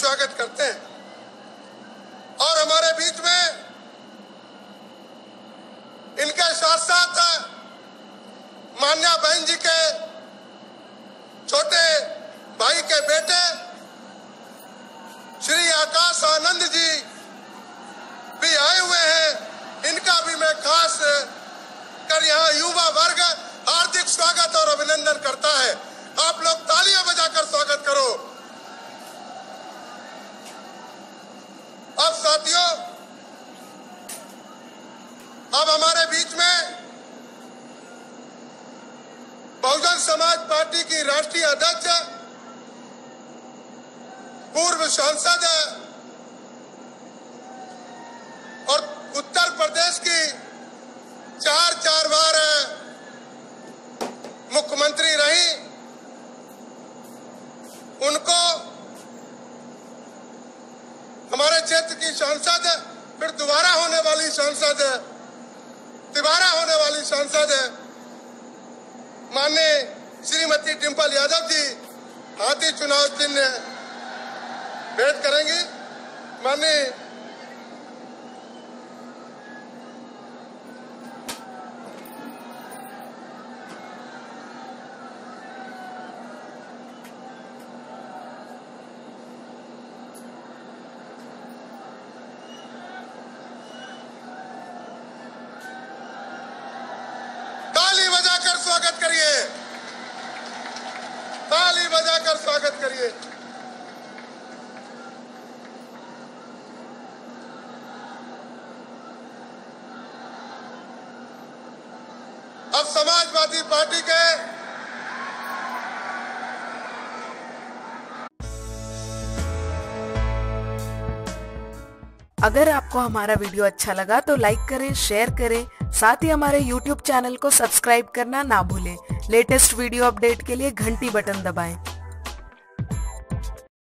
स्वागत करते हैं। और हमारे बीच में इनके साथ साथ मान्या बहन जी के छोटे भाई के बेटे श्री आकाश आनंद जी भी आए हुए हैं। इनका भी मैं खास कर यहाँ युवा वर्ग हार्दिक स्वागत और अभिनंदन करता है। आप लोग तालियां बजाकर स्वागत करो। अब साथियों, अब हमारे बीच में बहुजन समाज पार्टी की राष्ट्रीय अध्यक्ष, पूर्व सांसद और उत्तर प्रदेश की चार बार मुख्यमंत्री रही, उनको हमारे क्षेत्र की सांसद, फिर दोबारा होने वाली सांसद, तिबारा होने वाली सांसद माननीय श्रीमती डिंपल यादव जी हाथी चुनाव चिन्ह भेंट करेंगी। माननीय स्वागत करिए, ताली बजाकर स्वागत करिए। अब समाजवादी पार्टी के अगर आपको हमारा वीडियो अच्छा लगा तो लाइक करें, शेयर करें, साथ ही हमारे YouTube चैनल को सब्सक्राइब करना ना भूलें। लेटेस्ट वीडियो अपडेट के लिए घंटी बटन दबाएं।